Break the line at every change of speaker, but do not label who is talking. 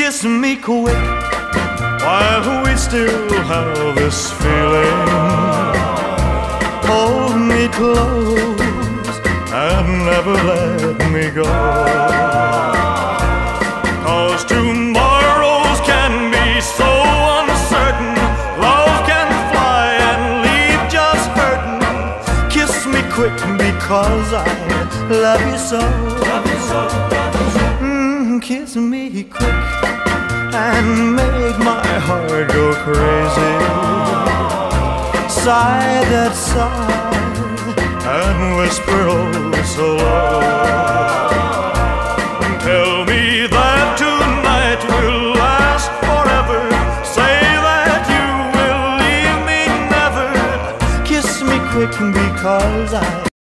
Kiss me quick while we still have this feeling. Hold me close and never let me go. 'Cause tomorrows can be so uncertain. Love can fly and leave just hurting. Kiss me quick because I love you so. Kiss me quick and make my heart go crazy. Sigh that sigh and whisper oh so low.